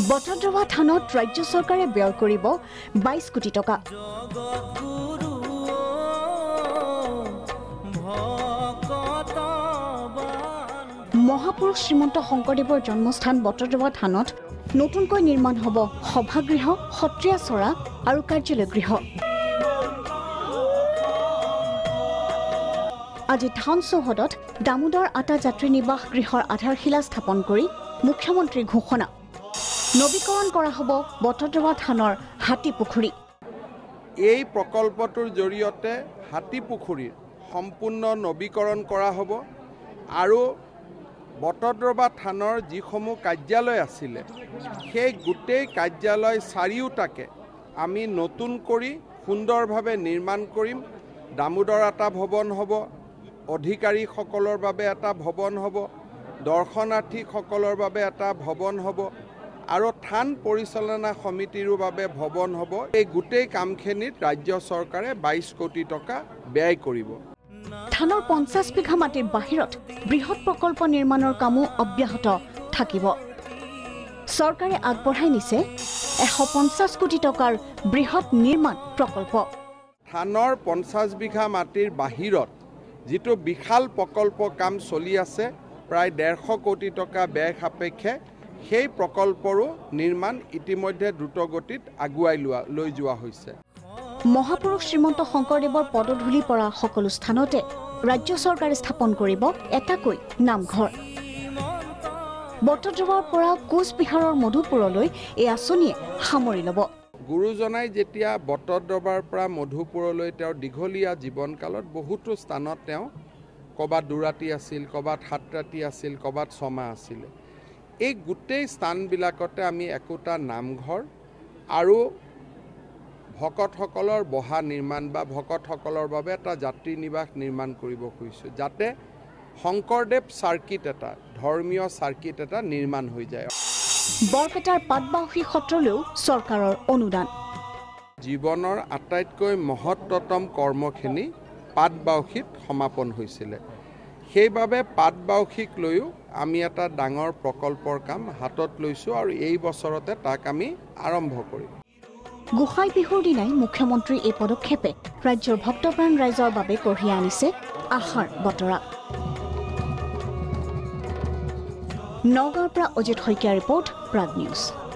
Batdrava Thanot Rajya Sarkare ব্যয় কৰিব 22 কোটি টকা। মহাপুৰুষ শ্ৰীমন্ত শংকৰদেৱৰ জন্মস্থান Batdrava Thanot নতুনকৈ নিৰ্মাণ হ'ব সভাগৃহ, সত্ৰীয়া চৰা আৰু কাৰ্যালয় গৃহ। আজি থান চৌহদত দামোদৰ আটা যাত্ৰী নিবাস গৃহৰ আধাৰশিলা স্থাপন কৰি মুখ্যমন্ত্ৰীৰ ঘোষণা। নবীকৰণ কৰা হ'ব Batdrava Thanor হাতী পুখুৰী। এই প্ৰকল্পটোৰ জৰিয়তে হাতী পুখুৰীৰ সম্পূৰ্ণ নবীকৰণ কৰা হ'ব আৰু Batdrava Thanor যিসমূহ কাৰ্যালয় আছিলে সেই গোটেই কাৰ্যালয় চাৰিওটাকে আমি নতুন কৰি সুন্দৰভাৱে নিৰ্মাণ কৰিম। দামোদৰ এটা ভৱন হ'ব, অধিকাৰীসকলৰ বাবে এটা ভৱন হ'ব, দৰ্শনাৰ্থীসকলৰ বাবে এটা ভৱন হ'ব আৰু থান পৰিচালনা সমিতিৰ বাবে ভৱন হ'ব। এই গোটেই কামখিনিত ৰাজ্য চৰকাৰে 22 কোটি টকা ব্যয় কৰিব। থানৰ 50 বিঘা মাটিৰ বাহিৰত বৃহৎ প্ৰকল্প নিৰ্মাণৰ কামো অব্যাহত থাকিব। চৰকাৰে আগবঢ়াই নিছে 150 কোটি টকাৰ বৃহৎ নিৰ্মাণ প্ৰকল্প। থানৰ 50 বিঘা মাটিৰ বাহিৰত যিটো বিশাল প্ৰকল্প কাম চলি আছে, প্ৰায় 150 কোটি টকা ব্যয় সাপেক্ষে সেই প্ৰকল্পৰো নিৰ্মাণ ইতিমধ্যে দ্ৰুতগতিত আগুৱাই লৈ যোৱা হৈছে। মহাপুৰুষ শ্ৰীমন্ত শংকৰদেৱৰ পদধূলি পৰা সকলো স্থানতে ৰাজ্য চৰকাৰে স্থাপন কৰিব এটাকৈ নামঘৰ। Batdravar পৰা কোচবিহাৰৰ মধুপুৰলৈ এই আঁচনিয়ে সামৰি ল'ব। গুৰুজনাই যেতিয়া Batdravar পৰা মধুপুৰলৈ তেওঁৰ দীঘলীয়া জীৱনকালত বহুতো স্থানত তেওঁ ক'ৰবাত 2 ৰাতি আছিল, ক'ৰবাত 7 ৰাতি আছিল, ক'ৰবাত 6 মাহ আছিল। এই গোটেই স্থানবিলাকতে আমি একোটা নামঘৰ আৰু ভকতসকলৰ বহা নিৰ্মাণ বা ভকতসকলৰ বাবে এটা যাত্ৰী নিবাস নিৰ্মাণ কৰিব খুজিছোঁ, যাতে শংকৰদেৱ চাৰ্কিট এটা, ধৰ্মীয় চাৰ্কিট এটা নিৰ্মাণ হৈ যায়। বৰপেটাৰ পাটবাউসী সত্ৰলৈও চৰকাৰৰ অনুদান। জীৱনৰ আটাইতকৈ মহত্তম কৰ্মখিনি পাটবাউসীত সমাপন হৈছিলে। সেইবাবে পাটবাউসীক লৈও আমি এটা ডাঙৰ প্ৰকল্পৰ কাম হাতত লৈছোঁ আৰু এই বছৰতে তাক আমি আৰম্ভ কৰিম। গোসাই বিহুৰ দিনাই মুখ্যমন্ত্ৰীৰ এই পদক্ষেপে ৰাজ্যৰ ভক্তপ্ৰাণ ৰাইজৰ বাবে কঢ়িয়াই আনিছে আশাৰ বতৰা। নগাঁৱৰ পৰা অজিত শইকীয়াৰ ৰিপৰ্ট, প্ৰাগ নিউজ।